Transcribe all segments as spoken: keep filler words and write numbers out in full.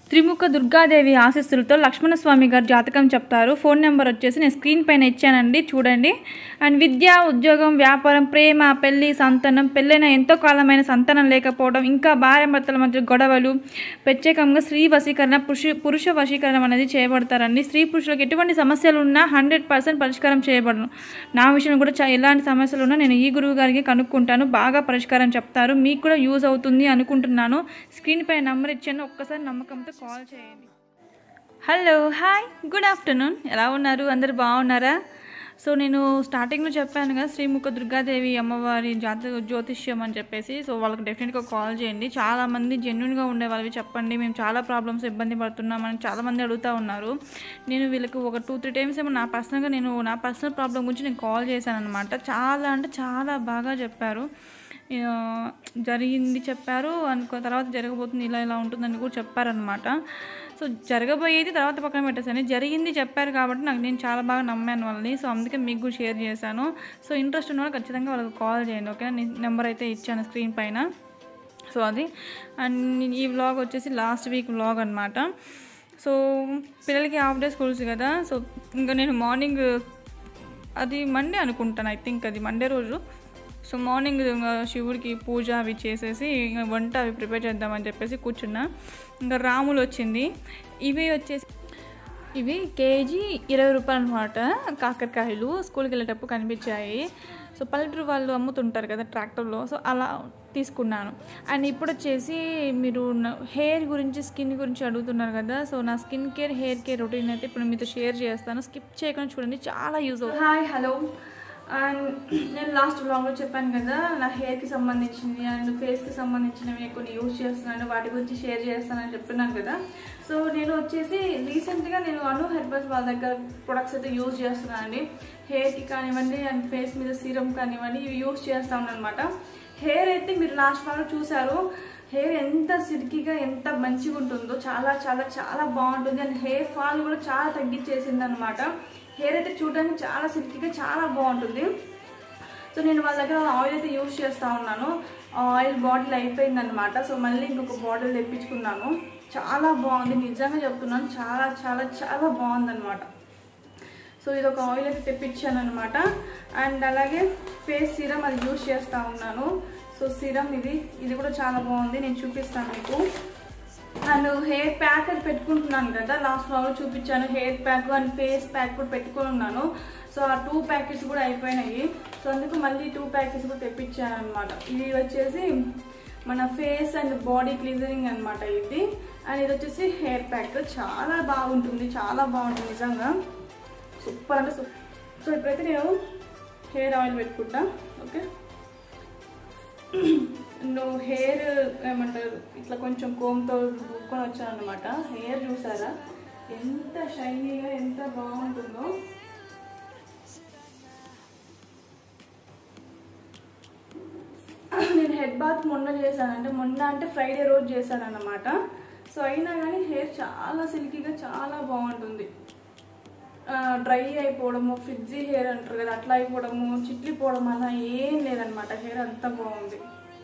త్రిముఖ దుర్గాదేవి ఆశీస్సులతో లక్ష్మణస్వామి గారు జాతకం చెప్తారు. ఫోన్ నెంబర్ వచ్చేసి నేను స్క్రీన్ పైన ఇచ్చానండి, చూడండి. అండ్ విద్య, ఉద్యోగం, వ్యాపారం, ప్రేమ, పెళ్లి, సంతానం, పెళ్ళైన ఎంతో కాలమైన సంతానం లేకపోవడం, ఇంకా భార్య భర్తల మధ్య గొడవలు, ప్రత్యేకంగా స్త్రీ వశీకరణ, పురుష పురుష వశీకరణం అనేది చేయబడతారండి. స్త్రీ పురుషులకు ఎటువంటి సమస్యలు ఉన్నా హండ్రెడ్ పర్సెంట్ పరిష్కారం చేయబడను. నా విషయంలో కూడా చా ఎలాంటి సమస్యలు ఉన్నా నేను ఈ గురువు గారికి కనుక్కుంటాను, బాగా పరిష్కారం చెప్తారు. మీకు కూడా యూజ్ అవుతుంది అనుకుంటున్నాను. స్క్రీన్ పైన నెంబర్ ఇచ్చాను, ఒక్కసారి నమ్మకంతో కాల్ చేయండి. Hello, hi, good afternoon. ఎలా ఉన్నారు? అందరు బాగున్నారా? సో నేను స్టార్టింగ్లో చెప్పాను కదా, శ్రీముఖ దుర్గాదేవి అమ్మవారి జాత జ్యోతిష్యం అని చెప్పేసి. సో వాళ్ళకి డెఫినెట్గా కాల్ చేయండి. చాలామంది జెన్యున్గా ఉండే వాళ్ళవి చెప్పండి, మేము చాలా ప్రాబ్లమ్స్ ఇబ్బంది పడుతున్నామని చాలామంది అడుగుతూ ఉన్నారు. నేను వీళ్ళకి ఒక టూ త్రీ టైమ్స్ ఏమో నా పర్సనల్గా నేను నా పర్సనల్ ప్రాబ్లం గురించి నేను కాల్ చేశాను అనమాట. చాలా అంటే చాలా బాగా చెప్పారు. జరిగింది చెప్పారు, అనుకో తర్వాత జరగబోతుంది ఇలా ఇలా ఉంటుందని కూడా చెప్పారనమాట. సో జరగబోయేది తర్వాత పక్కన పెట్టేసాను, జరిగింది చెప్పారు కాబట్టి నాకు నేను చాలా బాగా నమ్మాను వాళ్ళని. సో అందుకే మీకు కూడా షేర్ చేశాను. సో ఇంట్రెస్ట్ ఉన్న వాళ్ళు ఖచ్చితంగా వాళ్ళకి కాల్ చేయండి, ఓకేనా? నెంబర్ అయితే ఇచ్చాను స్క్రీన్ పైన. సో అది అండ్ ఈ వ్లాగ్ వచ్చేసి లాస్ట్ వీక్ వ్లాగ్ అనమాట. సో పిల్లలకి హాఫ్ డే స్కూల్స్ కదా. సో ఇంకా నేను మార్నింగ్, అది మండే అనుకుంటాను, ఐ థింక్ అది మండే రోజు. సో మార్నింగ్ శివుడికి పూజ అవి చేసేసి ఇంకా వంట అవి ప్రిపేర్ చేద్దామని చెప్పేసి కూర్చున్నా. ఇంకా రాములు వచ్చింది. ఇవి వచ్చేసి ఇవి కేజీ ఇరవై రూపాయలు అనమాట. కాకరకాయలు స్కూల్కి వెళ్ళేటప్పుడు కనిపించాయి. సో పల్లెటూరు వాళ్ళు అమ్ముతుంటారు కదా ట్రాక్టర్లో, సో అలా తీసుకున్నాను. అండ్ ఇప్పుడు వచ్చేసి మీరు హెయిర్ గురించి, స్కిన్ గురించి అడుగుతున్నారు కదా. సో నా skin care, hair care routine అయితే ఇప్పుడు మీతో షేర్ చేస్తాను. స్కిప్ చేయకుండా చూడండి, చాలా యూజ్ అవుతుంది. Hi, hello. అండ్ నేను లాస్ట్ వ్లాగ్లో చెప్పాను కదా, నా హెయిర్కి సంబంధించింది అండ్ ఫేస్కి సంబంధించినవి కొన్ని యూజ్ చేస్తున్నాను, వాటి గురించి షేర్ చేస్తానని చెప్తున్నాను కదా. సో నేను వచ్చేసి రీసెంట్గా నేను అను హెర్బల్స్ వాళ్ళ దగ్గర ప్రొడక్ట్స్ అయితే యూజ్ చేస్తున్నాను అండి. హెయిర్కి కానివ్వండి అండ్ ఫేస్ మీద సీరం కానివ్వండి, ఇవి యూజ్ చేస్తా ఉన్నాను అనమాట. హెయిర్ అయితే మీరు లాస్ట్ వ్లాగ్లో చూసారు, హెయిర్ ఎంత సిల్కీగా ఎంత మంచిగా ఉంటుందో, చాలా చాలా చాలా బాగుంటుంది. అండ్ హెయిర్ ఫాల్ కూడా చాలా తగ్గించేసింది అనమాట. హెయిర్ అయితే చూడడానికి చాలా సిల్కీగా చాలా బాగుంటుంది. సో నేను వాళ్ళ దగ్గర ఆయిల్ అయితే యూజ్ చేస్తూ ఉన్నాను. ఆయిల్ బాటిల్ అయిపోయింది అనమాట. సో మళ్ళీ ఇంకొక బాటిల్ తెప్పించుకున్నాను. చాలా బాగుంది, నిజంగా చెప్తున్నాను, చాలా చాలా చాలా బాగుందన్నమాట. సో ఇది ఒక ఆయిల్ అయితే తెప్పించాను అనమాట. అండ్ అలాగే ఫేస్ సీరం అది యూజ్ చేస్తూ ఉన్నాను. సో సీరం ఇది ఇది కూడా చాలా బాగుంది, నేను చూపిస్తాను మీకు. అండ్ హెయిర్ ప్యాక్ అది పెట్టుకుంటున్నాను కదా, లాస్ట్ వ్లాగ్లో చూపించాను. Hair pack and face pack కూడా పెట్టుకుని ఉన్నాను. సో ఆ టూ ప్యాకెట్స్ కూడా అయిపోయినాయి. సో అందుకు మళ్ళీ టూ ప్యాకెట్స్ కూడా తెప్పించాను అనమాట. ఇది వచ్చేసి మన ఫేస్ అండ్ బాడీ క్లీజనింగ్ అనమాట ఇది. అండ్ ఇది వచ్చేసి హెయిర్ ప్యాక్, చాలా బాగుంటుంది, చాలా బాగుంటుంది, నిజంగా సూపర్ అంటే సూపర్. సో ఇప్పుడైతే నేను హెయిర్ ఆయిల్ పెట్టుకుంటా, ఓకే? నువ్వు హెయిర్ ఏమంటారు ఇట్లా కొంచెం కోమ్తో రుక్కొని వచ్చాను అనమాట. హెయిర్ చూసారా ఎంత షైనీగా ఎంత బాగుంటుందో. నేను హెడ్ బాత్ మొన్న చేశానంటే, మొన్న అంటే ఫ్రైడే రోజు చేశాను అన్నమాట. సో అయినా కానీ హెయిర్ చాలా సిల్కీగా చాలా బాగుంటుంది. డ్రై అయిపోవడము, ఫ్రిడ్జీ హెయిర్ అంటారు కదా, అట్లా అయిపోవడము, చిట్లిపోవడం అలా ఏం లేదనమాట. హెయిర్ అంతా బాగుంది.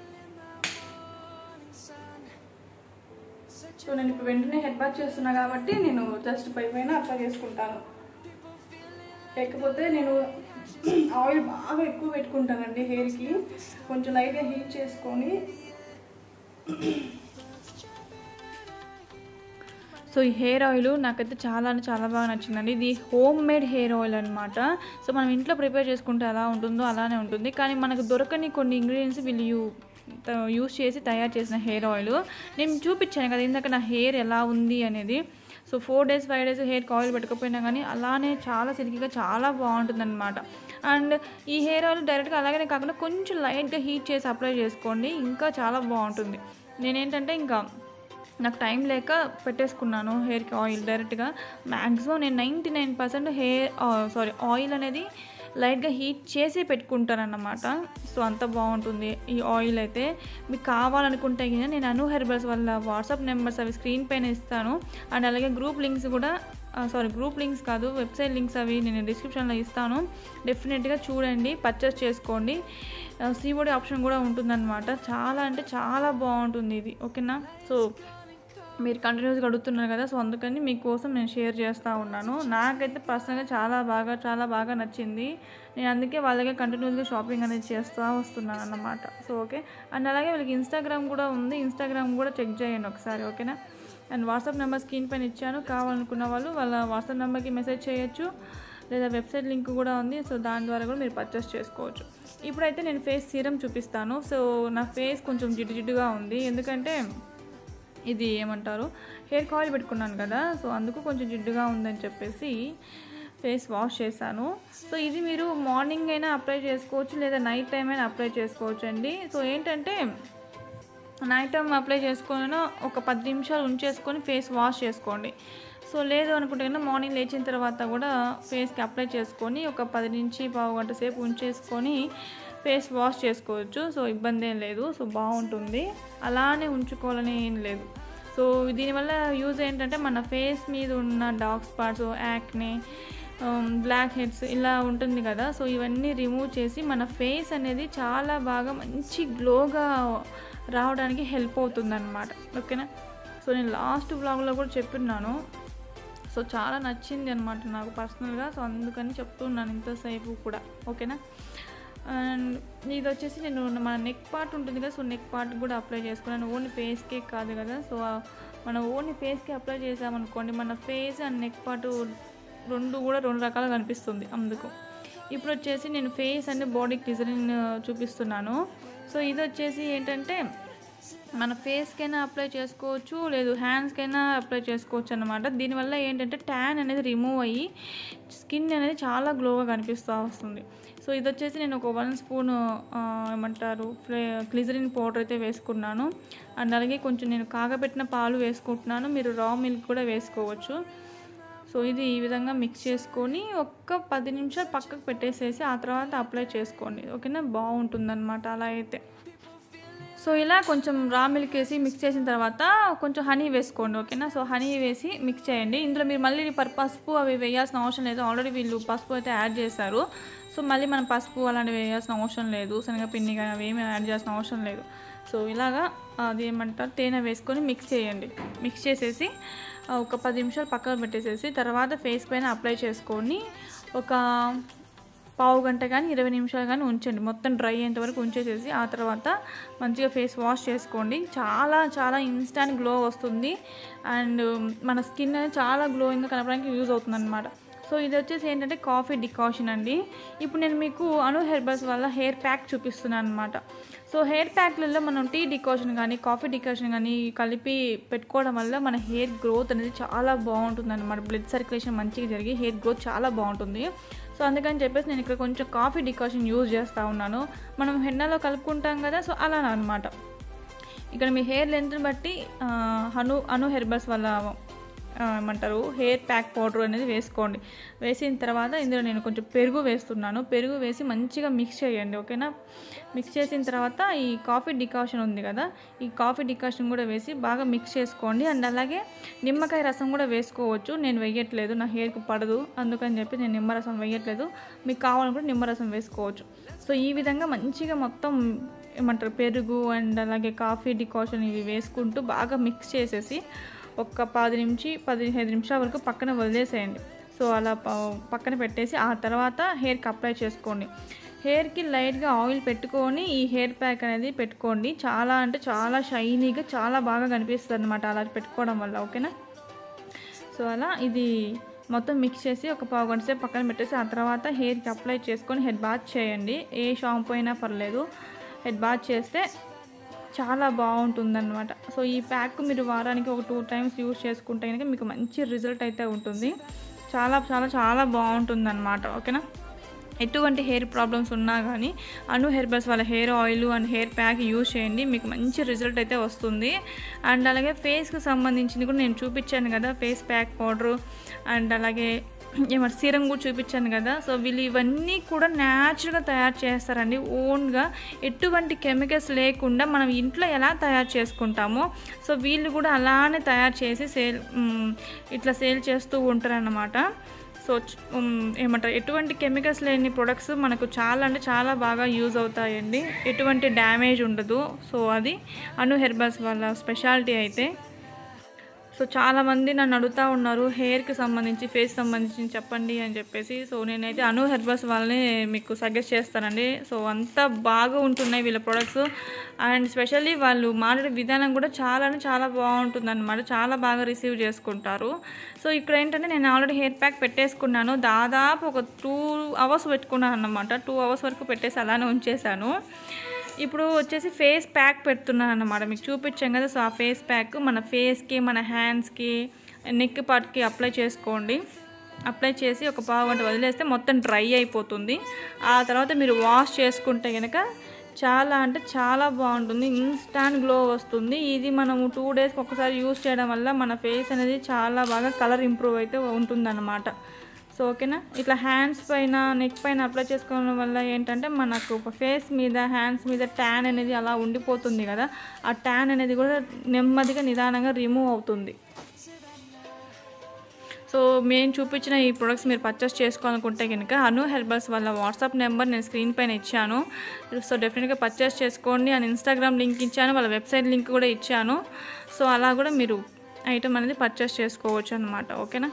సో నేను ఇప్పుడు వెంటనే హెడ్ బాత్ చేస్తున్నా కాబట్టి నేను జస్ట్ పై పైన అట్లా చేసుకుంటాను. లేకపోతే నేను ఆయిల్ బాగా ఎక్కువ పెట్టుకుంటానండి హెయిర్కి. కొంచెం లైట్గా హీట్ చేసుకొని. సో ఈ హెయిర్ ఆయిల్ నాకైతే చాలా అంటే చాలా బాగా నచ్చిందండి. ఇది హోమ్ మేడ్ హెయిర్ ఆయిల్ అనమాట. సో మనం ఇంట్లో ప్రిపేర్ చేసుకుంటే ఎలా ఉంటుందో అలానే ఉంటుంది, కానీ మనకు దొరకని కొన్ని ఇంగ్రీడియంట్స్ వీళ్ళు యూ యూస్ చేసి తయారు చేసిన హెయిర్ ఆయిల్. నేను చూపించాను కదా ఇందాక నా హెయిర్ ఎలా ఉంది అనేది. So four days five days హెయిర్కి ఆయిల్ పెట్టుకపోయినా కానీ అలానే చాలా సిల్కీగా చాలా బాగుంటుంది అనమాట. అండ్ ఈ హెయిర్ ఆయిల్ డైరెక్ట్గా అలాగనే కాకుండా కొంచెం లైట్గా హీట్ చేసి అప్లై చేసుకోండి, ఇంకా చాలా బాగుంటుంది. నేనేంటంటే ఇంకా నాకు టైం లేక పెట్టేసుకున్నాను హెయిర్కి ఆయిల్ డైరెక్ట్గా. మ్యాక్సిమం నేను ninety nine percent hair sorry oil అనేది లైట్గా హీట్ చేసి పెట్టుకుంటానన్నమాట. సో అంత బాగుంటుంది ఈ ఆయిల్ అయితే. మీకు కావాలనుకుంటే కింద నేను అను హెర్బల్స్ వల్ల వాట్సాప్ నెంబర్స్ అవి స్క్రీన్ పైన ఇస్తాను. అండ్ అలాగే గ్రూప్ లింక్స్ కూడా సారీ గ్రూప్ లింక్స్ కాదు వెబ్సైట్ లింక్స్ అవి నేను డిస్క్రిప్షన్లో ఇస్తాను. డెఫినెట్గా చూడండి, పర్చేస్ చేసుకోండి. సిఓడి ఆప్షన్ కూడా ఉంటుందన్నమాట. చాలా అంటే చాలా బాగుంటుంది ఇది, ఓకేనా? సో మీరు కంటిన్యూస్గా అడుగుతున్నారు కదా, సో అందుకని మీకోసం నేను షేర్ చేస్తూ ఉన్నాను. నాకైతే పర్సనల్గా చాలా బాగా చాలా బాగా నచ్చింది. నేను అందుకే వాళ్ళకే కంటిన్యూస్గా షాపింగ్ అనేది చేస్తూ వస్తున్నాను అన్నమాట. సో ఓకే, అండ్ అలాగే వీళ్ళకి ఇన్స్టాగ్రామ్ కూడా ఉంది, ఇన్స్టాగ్రామ్ కూడా చెక్ చేయండి ఒకసారి, ఓకేనా. అండ్ వాట్సాప్ నెంబర్ స్క్రీన్ పైన ఇచ్చాను, కావాలనుకున్న వాళ్ళు వాళ్ళ వాట్సాప్ నెంబర్కి మెసేజ్ చేయొచ్చు, లేదా వెబ్సైట్ లింక్ కూడా ఉంది. సో దాని ద్వారా కూడా మీరు పర్చేస్ చేసుకోవచ్చు. ఇప్పుడైతే నేను ఫేస్ సీరం చూపిస్తాను. సో నా ఫేస్ కొంచెం జిడ్డు జిడ్డుగా ఉంది, ఎందుకంటే ఇది ఏమంటారు హెయిర్ కాయిల్ పెట్టుకున్నాను కదా, సో అందుకు కొంచెం జిడ్డుగా ఉందని చెప్పేసి ఫేస్ వాష్ చేశాను. సో ఇది మీరు మార్నింగ్ అయినా అప్లై చేసుకోవచ్చు, లేదా నైట్ టైం అయినా అప్లై చేసుకోవచ్చు అండి. సో ఏంటంటే నైట్ టైం అప్లై చేసుకొని ఒక పది నిమిషాలు ఉంచేసుకొని ఫేస్ వాష్ చేసుకోండి. సో లేదు అనుకుంటే కన్నా మార్నింగ్ లేచిన తర్వాత కూడా ఫేస్కి అప్లై చేసుకొని ఒక పది నుంచి పావు గంట సేపు ఉంచేసుకొని ఫేస్ వాష్ చేసుకోవచ్చు. సో ఇబ్బంది ఏం లేదు, సో బాగుంటుంది, అలానే ఉంచుకోవాలని ఏం లేదు. సో దీనివల్ల యూజ్ ఏంటంటే మన ఫేస్ మీద ఉన్న dark spots, acne, blackheads ఇలా ఉంటుంది కదా, సో ఇవన్నీ రిమూవ్ చేసి మన ఫేస్ అనేది చాలా బాగా మంచి గ్లోగా రావడానికి హెల్ప్ అవుతుంది అన్నమాట, ఓకేనా. సో నేను లాస్ట్ బ్లాగ్లో కూడా చెప్పిన్నాను, సో చాలా నచ్చింది అనమాట నాకు పర్సనల్గా, సో అందుకని చెప్తున్నాను ఇంతసేపు కూడా, ఓకేనా. అండ్ ఇది వచ్చేసి నేను మన నెక్ పార్ట్ ఉంటుంది కదా, సో నెక్ పార్ట్ కూడా అప్లై చేసుకున్నాను, ఓన్లీ ఫేస్కే కాదు కదా. సో మనం ఓన్లీ ఫేస్కి అప్లై చేసామనుకోండి మన ఫేస్ అండ్ నెక్ పార్ట్ రెండు కూడా రెండు రకాలుగా కనిపిస్తుంది. అందుకు ఇప్పుడు వచ్చేసి నేను ఫేస్ అండ్ బాడీ గ్లిజరిన్ చూపిస్తున్నాను. సో ఇది వచ్చేసి ఏంటంటే మన ఫేస్కైనా అప్లై చేసుకోవచ్చు, లేదు హ్యాండ్స్కైనా అప్లై చేసుకోవచ్చు అన్నమాట. దీనివల్ల ఏంటంటే ట్యాన్ అనేది రిమూవ్ అయ్యి స్కిన్ అనేది చాలా గ్లోగా కనిపిస్తూ వస్తుంది. సో ఇది వచ్చేసి నేను ఒక వన్ స్పూన్ ఏమంటారు ఫ్లే గ్లిజరిన్ పౌడర్ అయితే వేసుకున్నాను. అండ్ అలాగే కొంచెం నేను కాగబెట్టిన పాలు వేసుకుంటున్నాను, మీరు రా మిల్క్ కూడా వేసుకోవచ్చు. సో ఇది ఈ విధంగా మిక్స్ చేసుకొని ఒక్క పది నిమిషాలు పక్కకు పెట్టేసేసి ఆ తర్వాత అప్లై చేసుకోండి, ఓకేనా. బాగుంటుందన్నమాట అలా అయితే. సో ఇలా కొంచెం రా మిల్క్ వేసి మిక్స్ చేసిన తర్వాత కొంచెం హనీ వేసుకోండి, ఓకేనా. సో హనీ వేసి మిక్స్ చేయండి. ఇందులో మీరు మళ్ళీ పసుపు అవి వేయాల్సిన అవసరం లేదు, ఆల్రెడీ వీళ్ళు పసుపు అయితే యాడ్ చేశారు. సో మళ్ళీ మనం పసుపు అలాంటివి వేయాల్సిన అవసరం లేదు, శనగపిండి కానీ అవి ఏమీ యాడ్ చేయాల్సిన అవసరం లేదు. సో ఇలాగా అది ఏమంటారు తేనె వేసుకొని మిక్స్ చేయండి. మిక్స్ చేసేసి ఒక పది నిమిషాలు పక్కన పెట్టేసేసి తర్వాత ఫేస్ పైన అప్లై చేసుకొని ఒక పావు గంట కానీ ఇరవై నిమిషాలు కానీ ఉంచండి, మొత్తం డ్రై అయ్యేంత వరకు ఉంచేసేసి ఆ తర్వాత మంచిగా ఫేస్ వాష్ చేసుకోండి. చాలా చాలా ఇన్స్టాంట్ గ్లో వస్తుంది అండ్ మన స్కిన్ అనేది చాలా గ్లోయింగ్గా కనపడానికి యూజ్ అవుతుంది అన్నమాట. సో ఇది వచ్చేసి ఏంటంటే కాఫీ డికాషన్ అండి. ఇప్పుడు నేను మీకు అను హెర్బల్స్ వల్ల హెయిర్ ప్యాక్ చూపిస్తున్నాను అనమాట. సో హెయిర్ ప్యాక్లలో మనం టీ డికాషన్ కానీ కాఫీ డికాషన్ కానీ కలిపి పెట్టుకోవడం వల్ల మన హెయిర్ గ్రోత్ అనేది చాలా బాగుంటుంది అనమాట. బ్లడ్ సర్క్యులేషన్ మంచిగా జరిగి హెయిర్ గ్రోత్ చాలా బాగుంటుంది. సో అందుకని చెప్పేసి నేను ఇక్కడ కొంచెం కాఫీ డికాషన్ యూజ్ చేస్తూ ఉన్నాను. మనం హెన్నాలో కలుపుకుంటాం కదా, సో అలా అనమాట. ఇక్కడ మీ హెయిర్ లెంత్ని బట్టి అను అను హెర్బల్స్ వల్ల ఏమంటారు హెయిర్ ప్యాక్ పౌడర్ అనేది వేసుకోండి. వేసిన తర్వాత ఇందులో నేను కొంచెం పెరుగు వేస్తున్నాను. పెరుగు వేసి మంచిగా మిక్స్ చేయండి, ఓకేనా. మిక్స్ చేసిన తర్వాత ఈ కాఫీ డికాషన్ ఉంది కదా, ఈ కాఫీ డికాషన్ కూడా వేసి బాగా మిక్స్ చేసుకోండి. అండ్ అలాగే నిమ్మకాయ రసం కూడా వేసుకోవచ్చు, నేను వేయట్లేదు, నా హెయిర్కి పడదు అందుకని చెప్పి నేను నిమ్మరసం వేయట్లేదు. మీకు కావాలనుకుంటే నిమ్మరసం వేసుకోవచ్చు. సో ఈ విధంగా మంచిగా మొత్తం ఏమంటారు పెరుగు అండ్ అలాగే కాఫీ డికాషన్ ఇవి వేసుకుంటూ బాగా మిక్స్ చేసేసి ఒక పది నుంచి పదిహేను నిమిషాల వరకు పక్కన వదిలేసేయండి. సో అలా పక్కన పెట్టేసి ఆ తర్వాత హెయిర్కి అప్లై చేసుకోండి. హెయిర్కి లైట్గా ఆయిల్ పెట్టుకొని ఈ హెయిర్ ప్యాక్ అనేది పెట్టుకోండి. చాలా అంటే చాలా షైనీగా చాలా బాగా కనిపిస్తుంది అనమాట అలా పెట్టుకోవడం వల్ల, ఓకేనా. సో అలా ఇది మొత్తం మిక్స్ చేసి ఒక పావు గంట సేపు పక్కన పెట్టేసి ఆ తర్వాత హెయిర్కి అప్లై చేసుకొని హెడ్ బాత్ చేయండి. ఏ షాంపూ అయినా పర్లేదు, హెడ్ బాత్ చేస్తే చాలా బాగుంటుందన్నమాట. సో ఈ ప్యాక్ మీరు వారానికి ఒక టూ టైమ్స్ యూజ్ చేసుకుంటే కనుక మీకు మంచి రిజల్ట్ అయితే ఉంటుంది. చాలా చాలా చాలా బాగుంటుందన్నమాట, ఓకేనా. ఎటువంటి హెయిర్ ప్రాబ్లమ్స్ ఉన్నా కానీ అను హెర్బల్స్ వాళ్ళ hair oil and hair pack use చేయండి, మీకు మంచి రిజల్ట్ అయితే వస్తుంది. అండ్ అలాగే ఫేస్కి సంబంధించింది కూడా నేను చూపించాను కదా, ఫేస్ ప్యాక్ పౌడరు అండ్ అలాగే ఏమంటే సీరం కూడా చూపించాను కదా. సో వీళ్ళు ఇవన్నీ కూడా న్యాచురల్గా తయారు చేస్తారండి, ఓన్గా ఎటువంటి కెమికల్స్ లేకుండా మనం ఇంట్లో ఎలా తయారు చేసుకుంటామో సో వీళ్ళు కూడా అలానే తయారు చేసి సేల్ ఇట్లా సేల్ చేస్తూ ఉంటారన్నమాట. సో ఏమంటారు ఎటువంటి కెమికల్స్ లేని ప్రొడక్ట్స్ మనకు చాలా అంటే చాలా బాగా యూజ్ అవుతాయండి, ఎటువంటి డ్యామేజ్ ఉండదు. సో అది అను హెర్బల్స్ వాళ్ళ స్పెషాలిటీ అయితే. సో చాలామంది నన్ను అడుగుతూ ఉన్నారు హెయిర్కి సంబంధించి ఫేస్ సంబంధించి చెప్పండి అని చెప్పేసి. సో నేనైతే అను హెర్బల్స్ వాళ్ళని మీకు సజెస్ట్ చేస్తానండి. సో అంతా బాగా ఉంటున్నాయి వీళ్ళ ప్రొడక్ట్స్. అండ్ స్పెషల్లీ వాళ్ళు మాట్లాడే విధానం కూడా చాలా చాలా బాగుంటుంది అనమాట. చాలా బాగా రిసీవ్ చేసుకుంటారు. సో ఇక్కడ ఏంటంటే నేను ఆల్రెడీ హెయిర్ ప్యాక్ పెట్టేసుకున్నాను. దాదాపు ఒక టూ అవర్స్ పెట్టుకున్నాను అన్నమాట. టూ అవర్స్ వరకు పెట్టేసి అలానే ఉంచేసాను. ఇప్పుడు వచ్చేసి ఫేస్ ప్యాక్ పెడుతున్నాను అన్నమాట. మీకు చూపించాం కదా. సో ఆ ఫేస్ ప్యాక్ మన ఫేస్కి, మన హ్యాండ్స్కి, నెక్ పార్ట్కి అప్లై చేసుకోండి. అప్లై చేసి ఒక పావు గంట వదిలేస్తే మొత్తం డ్రై అయిపోతుంది. ఆ తర్వాత మీరు వాష్ చేసుకుంటే కనుక చాలా అంటే చాలా బాగుంటుంది. ఇన్స్టాంట్ గ్లో వస్తుంది. ఇది మనము టూ డేస్కి ఒకసారి యూస్ చేయడం వల్ల మన ఫేస్ అనేది చాలా బాగా కలర్ ఇంప్రూవ్ అయితే ఉంటుందన్నమాట. సో ఓకేనా. ఇట్లా హ్యాండ్స్ పైన, నెక్ పైన అప్లై చేసుకోవడం వల్ల ఏంటంటే మనకు ఫేస్ మీద, హ్యాండ్స్ మీద ట్యాన్ అనేది అలా ఉండిపోతుంది కదా. ఆ ట్యాన్ అనేది కూడా నెమ్మదిగా నిదానంగా రిమూవ్ అవుతుంది. సో మేము చూపించిన ఈ ప్రొడక్ట్స్ మీరు పర్చేస్ చేసుకోవాలనుకుంటే కనుక అను హెర్బల్స్ వాళ్ళ వాట్సాప్ నెంబర్ నేను స్క్రీన్ పైన ఇచ్చాను. సో డెఫినెట్గా పర్చేస్ చేసుకోండి. అండ్ ఇన్స్టాగ్రామ్ లింక్ ఇచ్చాను, వాళ్ళ వెబ్సైట్ లింక్ కూడా ఇచ్చాను. సో అలా కూడా మీరు ఐటమ్ అనేది పర్చేస్ చేసుకోవచ్చు అన్నమాట. ఓకేనా.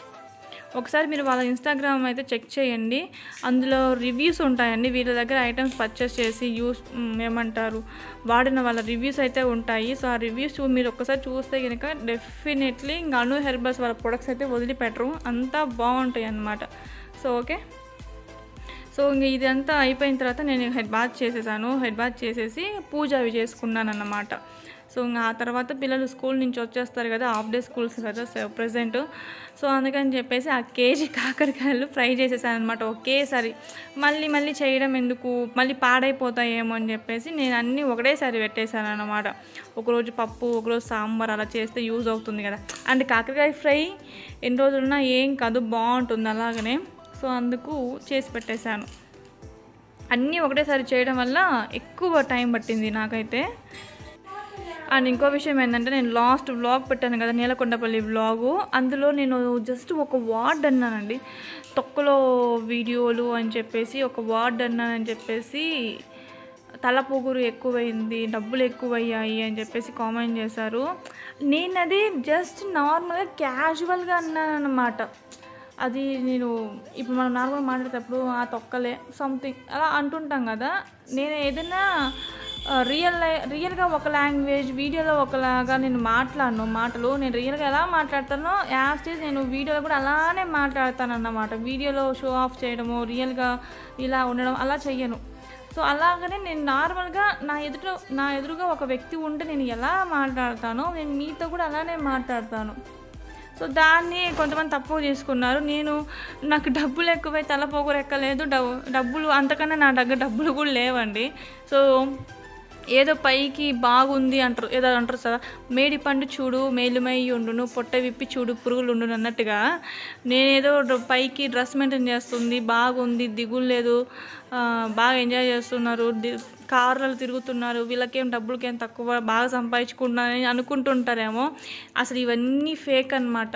ఒకసారి మీరు వాళ్ళ ఇన్స్టాగ్రామ్ అయితే చెక్ చేయండి. అందులో రివ్యూస్ ఉంటాయండి. వీళ్ళ దగ్గర ఐటమ్స్ పర్చేస్ చేసి యూస్ ఏమంటారు వాడిన వాళ్ళ రివ్యూస్ అయితే ఉంటాయి. సో ఆ రివ్యూస్ మీరు ఒక్కసారి చూస్తే కనుక డెఫినెట్లీ ఇంకా అను హెర్బల్స్ వాళ్ళ ప్రొడక్ట్స్ అయితే వదిలిపెట్టరు. అంతా బాగుంటాయి అన్నమాట. So okay. సో ఇంక ఇదంతా అయిపోయిన తర్వాత నేను హెడ్ బాత్ చేసేసాను. హెడ్ బాత్ చేసేసి పూజ అవి చేసుకున్నాను అన్నమాట. సో ఇంకా ఆ తర్వాత పిల్లలు స్కూల్ నుంచి వచ్చేస్తారు కదా, హాఫ్ డే స్కూల్స్ కదా ప్రజెంట్. సో అందుకని చెప్పేసి ఆ కేజీ కాకరకాయలు ఫ్రై చేసేసాను అనమాట ఒకేసారి. మళ్ళీ మళ్ళీ చేయడం ఎందుకు, మళ్ళీ పాడైపోతాయేమో అని చెప్పేసి నేను అన్నీ ఒకటేసారి పెట్టేశాను అనమాట. ఒకరోజు పప్పు, ఒకరోజు సాంబార్ అలా చేస్తే యూజ్ అవుతుంది కదా. అండ్ కాకరకాయ ఫ్రై ఎన్ని రోజులున్నా ఏం కాదు, బాగుంటుంది అలాగనే. సో అందుకు చేసి పెట్టేశాను. అన్నీ ఒకటేసారి చేయడం వల్ల ఎక్కువ టైం పట్టింది నాకైతే. అండ్ ఇంకో విషయం ఏంటంటే నేను లాస్ట్ వ్లాగ్ పెట్టాను కదా, నీలకొండపల్లి వ్లాగు, అందులో నేను జస్ట్ ఒక వర్డ్ అన్నానండి. తొక్కలో వీడియోలు అని చెప్పేసి ఒక వర్డ్ అన్నానని చెప్పేసి తల పొగురు ఎక్కువైంది, డబ్బులు ఎక్కువయ్యాయి అని చెప్పేసి కామెంట్ చేశారు. నేను అది జస్ట్ నార్మల్గా క్యాజువల్గా అన్నాను అన్నమాట. అది నేను ఇప్పుడు మనం నార్మల్గా మాట్లాడేటప్పుడు ఆ తొక్కలే సంథింగ్ అలా అంటుంటాం కదా. నేను ఏదైనా రియల్ రియల్గా ఒక లాంగ్వేజ్, వీడియోలో ఒకలాగా నేను మాట్లాడను మాటలు. నేను రియల్గా ఎలా మాట్లాడతానో యాజ్ ఇట్ ఈజ్ నేను వీడియోలో కూడా అలానే మాట్లాడతాను అన్నమాట. వీడియోలో షో ఆఫ్ చేయడము, రియల్గా ఇలా ఉండడం అలా చెయ్యను. సో అలాగనే నేను నార్మల్గా నా ఎదుట నా ఎదురుగా ఒక వ్యక్తి ఉంటే నేను ఎలా మాట్లాడతానో నేను మీతో కూడా అలానే మాట్లాడతాను. సో దాన్ని కొంతమంది తప్పుగా తీసుకున్నారు. నేను నాకు డబ్బులు ఎక్కువై తల పొగరు ఎక్కలేదు, డబ్బులు అంతకన్నా నా దగ్గర డబ్బులు కూడా లేవండి. సో ఏదో పైకి బాగుంది అంటారు, ఏదో అంటారు కదా, మేడి పండు చూడు మేలుమై ఉండును, పొట్ట విప్పి చూడు పురుగులు ఉండును అన్నట్టుగా నేనేదో పైకి డ్రెస్ మెయింటైన్ చేస్తుంది, బాగుంది, దిగులు లేదు, బాగా ఎంజాయ్ చేస్తున్నారు, కార్లలో తిరుగుతున్నారు, వీళ్ళకేం డబ్బులకేం తక్కువ, బాగా సంపాదించుకుంటున్నారని అనుకుంటుంటారేమో. అసలు ఇవన్నీ ఫేక్ అన్నమాట.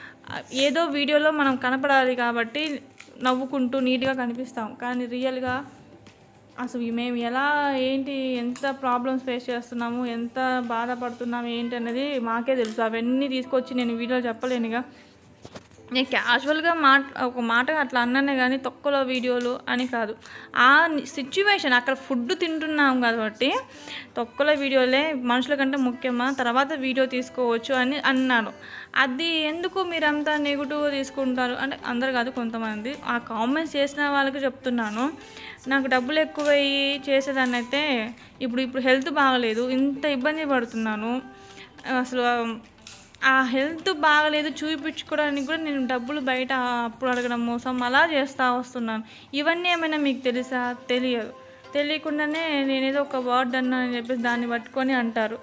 ఏదో వీడియోలో మనం కనపడాలి కాబట్టి నవ్వుకుంటూ నీట్గా కనిపిస్తాం, కానీ రియల్గా అసలు మేము ఎలా ఏంటి ఎంత ప్రాబ్లమ్స్ ఫేస్ చేస్తున్నాము, ఎంత బాధపడుతున్నాము ఏంటి అనేది మాకే తెలుసు. అవన్నీ తీసుకొచ్చి నేను వీడియోలో చెప్పలేనుగా. నేను క్యాజువల్గా మాట ఒక మాట అట్లా అన్నానే కానీ తొక్కలో వీడియోలు అని కాదు. ఆ సిచ్యువేషన్ అక్కడ ఫుడ్ తింటున్నాం కాబట్టి తొక్కలో వీడియోలే మనుషుల కంటే ముఖ్యమా, తర్వాత వీడియో తీసుకోవచ్చు అని అన్నాను. అది ఎందుకు మీరంతా నెగిటివ్ తీసుకుంటారు అంటే అందరు కాదు, కొంతమంది. ఆ కామెంట్స్ చేసిన వాళ్ళకి చెప్తున్నాను. నాకు డబ్బులు ఎక్కువయ్యి చేసేదాన్ని అయితే ఇప్పుడు ఇప్పుడు హెల్త్ బాగలేదు, ఇంత ఇబ్బంది పడుతున్నాను. అసలు ఆ హెల్త్ బాగలేదు చూపించుకోవడానికి కూడా నేను డబ్బులు బయట అప్పుడు అడగడం, మోసం అలా చేస్తూ వస్తున్నాను. ఇవన్నీ ఏమైనా మీకు తెలుసా? తెలియదు. తెలియకుండానే నేనేదో ఒక వర్డ్ అన్నానని చెప్పేసి దాన్ని పట్టుకొని అంటారు.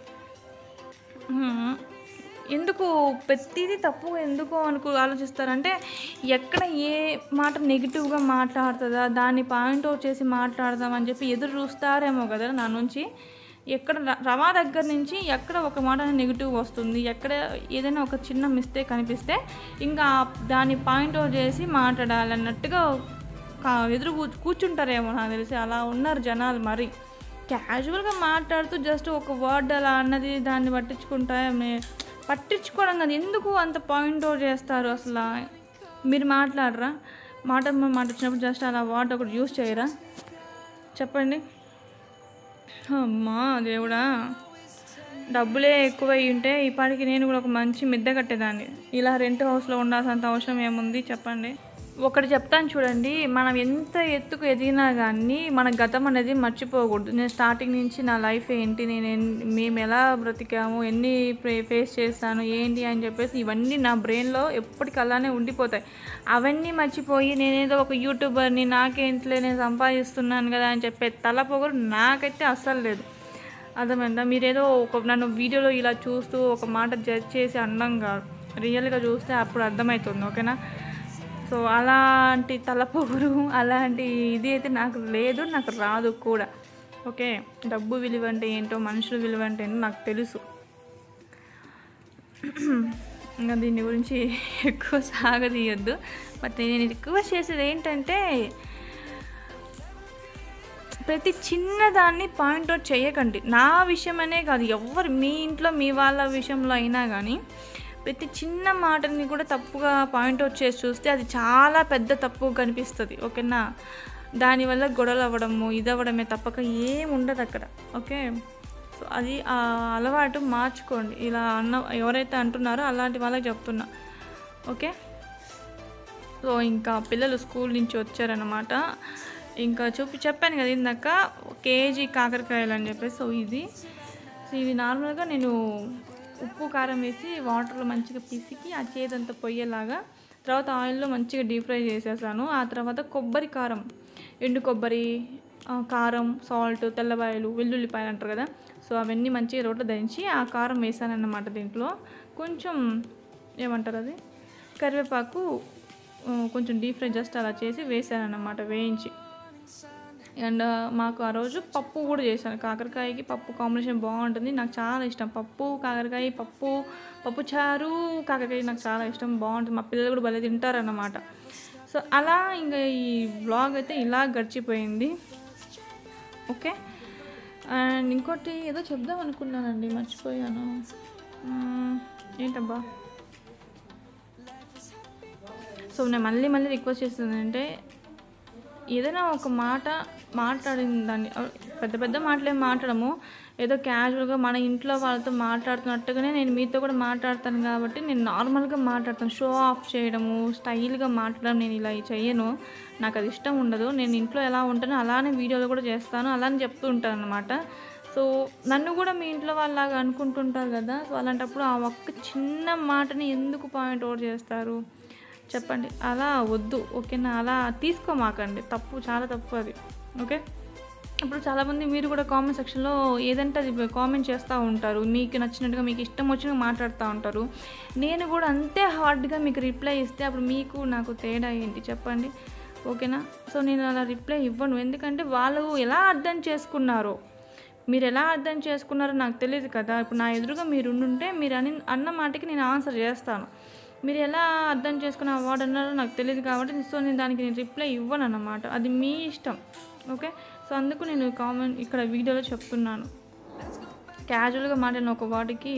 ఎందుకు ప్రతిదీ తప్పు ఎందుకు అనుకు ఆలోచిస్తారంటే ఎక్కడ ఏ మాట నెగిటివ్గా మాట్లాడుతుందా దాన్ని పాయింట్ అవుట్ చేసి మాట్లాడదామని చెప్పి ఎదురు చూస్తారేమో కదా నా నుంచి. ఎక్కడ రవా దగ్గర నుంచి ఎక్కడ ఒక మాట నెగిటివ్ వస్తుంది, ఎక్కడ ఏదైనా ఒక చిన్న మిస్టేక్ అనిపిస్తే ఇంకా దాన్ని పాయింట్ అవుట్ చేసి మాట్లాడాలన్నట్టుగా ఎదురు కూర్చుంటారేమో నాకు తెలిసి. అలా ఉన్నారు జనాలు. మరి క్యాజువల్గా మాట్లాడుతూ జస్ట్ ఒక వర్డ్ అలా అన్నది దాన్ని పట్టించుకుంటా పట్టించుకోవడం కాదు, ఎందుకు అంత పాయింట్ అవుట్ చేస్తారు అసలు? మీరు మాట్లాడరా? మాట మాట వచ్చినప్పుడు జస్ట్ అలా వాటర్ ఒకటి యూస్ చేయరా? చెప్పండి. అమ్మా దేవుడా, డబ్బులే ఎక్కువ ఉంటే ఈ పాటికి నేను కూడా ఒక మంచి మిద్దె కట్టేదాన్ని. ఇలా రెంట్ హౌస్లో ఉండాల్సినంత అవసరం ఏముంది చెప్పండి? ఒకటి చెప్తాను చూడండి, మనం ఎంత ఎత్తుకు ఎదిగినా కానీ మన గతం అనేది మర్చిపోకూడదు. నేను స్టార్టింగ్ నుంచి నా లైఫ్ ఏంటి, నేను మేము ఎలా బ్రతికాము, ఎన్ని ఫేస్ చేస్తాను ఏంటి అని చెప్పేసి ఇవన్నీ నా బ్రెయిన్లో ఎప్పటికీ అలానే ఉండిపోతాయి. అవన్నీ మర్చిపోయి నేనేదో ఒక యూట్యూబర్ని, నాకేంట్లే నేను సంపాదిస్తున్నాను కదా అని చెప్పే తలపోగరు నాకైతే అస్సలు లేదు. అర్థమైందా? మీరేదో ఒక నన్ను వీడియోలో ఇలా చూస్తూ ఒక మాట జడ్జ్ చేసి అనడం కాదు, రియల్గా చూస్తే అప్పుడు అర్థమవుతుంది. ఓకేనా? సో అలాంటి తలపొగరు అలాంటి ఇది అయితే నాకు లేదు, నాకు రాదు కూడా. ఓకే, డబ్బు విలువ అంటే ఏంటో, మనుషుల విలువ అంటే ఏంటో నాకు తెలుసు. ఇంకా దీని గురించి ఎక్కువ సాగదీయొద్దు. బట్ నేను రిక్వెస్ట్ చేసేది ఏంటంటే, ప్రతి చిన్నదాన్ని పాయింట్ అవుట్ చేయకండి. నా విషయం అనే కాదు, ఎవరు మీ ఇంట్లో మీ వాళ్ళ విషయంలో అయినా కానీ ప్రతి చిన్న మాటని కూడా తప్పుగా పాయింట్ అవుట్ చేసి చూస్తే అది చాలా పెద్ద తప్పు కనిపిస్తుంది. ఓకేనా? దానివల్ల గొడవలు అవ్వడము ఇది అవ్వడమే తప్పక ఏం ఉండదు అక్కడ. ఓకే, సో అది ఆ అలవాటు మార్చుకోండి. ఇలా అన్న ఎవరైతే అంటున్నారో అలాంటి వాళ్ళకి చెప్తున్నా. ఓకే, సో ఇంకా పిల్లలు స్కూల్ నుంచి వచ్చారనమాట. ఇంకా చూపి చెప్పాను కదా ఇందాక కేజీ కాకరకాయలు అని చెప్పేసి. సో ఇది సో ఇవి నార్మల్గా నేను ఉప్పు కారం వేసి వాటర్లో మంచిగా పిసికి ఆ చేదంతా పొయ్యేలాగా తర్వాత ఆయిల్లో మంచిగా డీప్ ఫ్రై చేసేసాను. ఆ తర్వాత కొబ్బరి కారం, ఎండు కొబ్బరి, కారం, సాల్ట్, తెల్లబాయలు, వెల్లుల్లిపాయలు అంటారు కదా, సో అవన్నీ మంచిగా రోట్లో దంచి ఆ కారం వేసాను అన్నమాట. దీంట్లో కొంచెం ఏమంటారు అది కరివేపాకు కొంచెం డీప్ ఫ్రై జస్ట్ అలా చేసి వేసాను అన్నమాట, వేయించి. అండ్ మాకు ఆ రోజు పప్పు కూడా చేశాను. కాకరకాయకి పప్పు కాంబినేషన్ బాగుంటుంది, నాకు చాలా ఇష్టం. పప్పు కాకరకాయ, పప్పు పప్పు చారు కాకరకాయ నాకు చాలా ఇష్టం, బాగుంటుంది. మా పిల్లలు కూడా భలే తింటారన్నమాట. సో అలా ఇంకా ఈ వ్లాగ్ అయితే ఇలా గడిచిపోయింది. ఓకే, అండ్ ఇంకోటి ఏదో చెప్దాం అనుకున్నానండి, మర్చిపోయాను. ఏంటబ్బా? సో నేను మళ్ళీ మళ్ళీ రిక్వెస్ట్ చేస్తుంది అంటే, ఏదైనా ఒక మాట మాట్లాడిన దాన్ని పెద్ద పెద్ద మాటలేం మాట్లాడము, ఏదో క్యాజువల్గా మన ఇంట్లో వాళ్ళతో మాట్లాడుతున్నట్టుగానే నేను మీతో కూడా మాట్లాడతాను కాబట్టి నేను నార్మల్గా మాట్లాడతాను. షో ఆఫ్ చేయడము, స్టైల్గా మాట్లాడడం నేను ఇలా చెయ్యను, నాకు అది ఇష్టం ఉండదు. నేను ఇంట్లో ఎలా ఉంటానో అలానే వీడియోలో కూడా చేస్తాను, అలానే చెప్తూ ఉంటాను అనమాట. సో నన్ను కూడా మీ ఇంట్లో వాళ్ళలాగా అనుకుంటుంటారు కదా, సో అలాంటప్పుడు ఆ ఒక్క చిన్న మాటని ఎందుకు పాయింట్ అవుట్ చేస్తారు చెప్పండి? అలా వద్దు. ఓకేనా? అలా తీసుకోమాకండి, తప్పు, చాలా తప్పు అది. ఓకే, ఇప్పుడు చాలామంది మీరు కూడా కామెంట్ సెక్షన్లో ఏదంటే అది కామెంట్ చేస్తూ ఉంటారు, మీకు నచ్చినట్టుగా మీకు ఇష్టం వచ్చినట్టు మాట్లాడుతూ ఉంటారు. నేను కూడా అంతే హార్డ్గా మీకు రిప్లై ఇస్తే అప్పుడు మీకు నాకు తేడా ఏంటి చెప్పండి? ఓకేనా? సో నేను అలా రిప్లై ఇవ్వను, ఎందుకంటే వాళ్ళు ఎలా అర్థం చేసుకున్నారో, మీరు ఎలా అర్థం చేసుకున్నారో నాకు తెలియదు కదా. ఇప్పుడు నా ఎదురుగా మీరు ఉండుంటే మీరు అని అన్న మాటకి నేను ఆన్సర్ చేస్తాను. మీరు ఎలా అర్థం చేసుకున్న అవార్డు అన్నారో నాకు తెలియదు కాబట్టి సో నేను దానికి నేను రిప్లై ఇవ్వను అన్నమాట, అది మీ ఇష్టం. ఓకే, సో అందుకు నేను కామెంట్ ఇక్కడ వీడియోలో చెప్తున్నాను. క్యాజువల్గా మాట్లాడిన ఒక వాటికి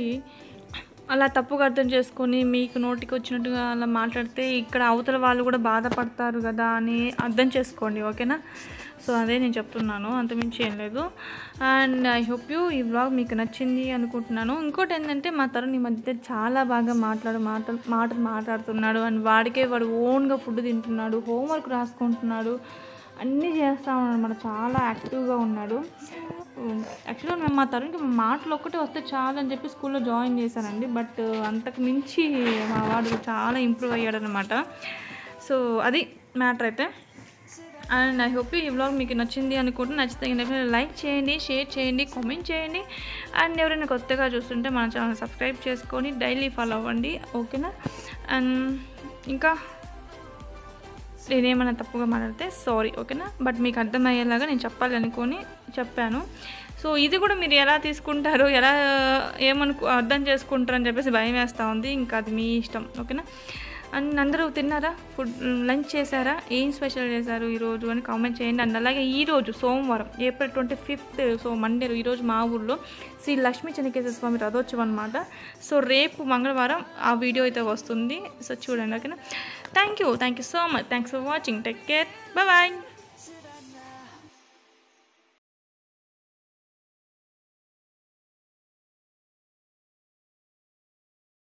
అలా తప్పుగా అర్థం చేసుకొని మీకు నోటికి వచ్చినట్టుగా అలా మాట్లాడితే ఇక్కడ అవతల వాళ్ళు కూడా బాధపడతారు కదా అని అర్థం చేసుకోండి. ఓకేనా? సో అదే నేను చెప్తున్నాను, అంతమించి ఏం లేదు. అండ్ ఐ హోప్ యూ ఈ వ్లాగ్ మీకు నచ్చింది అనుకుంటున్నాను. ఇంకోటి ఏంటంటే మా తరుణ్ ఈ మధ్య చాలా బాగా మాట్లాడు మాటలు మాటలు మాట్లాడుతున్నాడు. అండ్ వాడికే వాడు ఓన్గా ఫుడ్ తింటున్నాడు, హోంవర్క్ రాసుకుంటున్నాడు, అన్నీ చేస్తూ ఉన్నాడు అనమాట, చాలా యాక్టివ్గా ఉన్నాడు. యాక్చువల్గా మేము మా తరుణ్కి మాటలు ఒక్కటే వస్తే చాలు అని చెప్పి స్కూల్లో జాయిన్ చేశానండి, బట్ అంతకు మించి మా వాడు చాలా ఇంప్రూవ్ అయ్యాడనమాట. సో అది మ్యాటర్ అయితే. అండ్ ఐ హోప్ ఈ వ్లాగ్ మీకు నచ్చింది అనుకుంటే, నచ్చితే డెఫినెట్లీ లైక్ చేయండి, షేర్ చేయండి, కామెంట్ చేయండి. అండ్ ఎవరైనా కొత్తగా చూస్తుంటే మన ఛానల్ సబ్స్క్రైబ్ చేసుకొని డైలీ ఫాలో అవ్వండి. ఓకేనా? అండ్ ఇంకా నేనేమైనా తప్పుగా మాట్లాడితే సారీ. ఓకేనా? బట్ మీకు అర్థమయ్యేలాగా నేను చెప్పాలి అనుకొని చెప్పాను. సో ఇది కూడా మీరు ఎలా తీసుకుంటారో, ఎలా ఏమనుకు అర్థం చేసుకుంటారని చెప్పేసి భయం వేస్తూ ఉంది, ఇంకా అది మీ ఇష్టం. ఓకేనా? అండ్ అందరూ తిన్నారా, ఫుడ్ లంచ్ చేశారా, ఏం స్పెషల్ చేశారు ఈరోజు అని కామెంట్ చేయండి. అండ్ అలాగే ఈరోజు సోమవారం April twenty fifth so Monday ఈరోజు మా ఊర్లో శ్రీ లక్ష్మీ చెన్నకేశ్వర స్వామి రథోత్సవం అనమాట. సో రేపు మంగళవారం ఆ వీడియో అయితే వస్తుంది. సో చూడండి, ఓకేనా. Thank you thank you so much. Thanks for watching. Take care. Bye bye.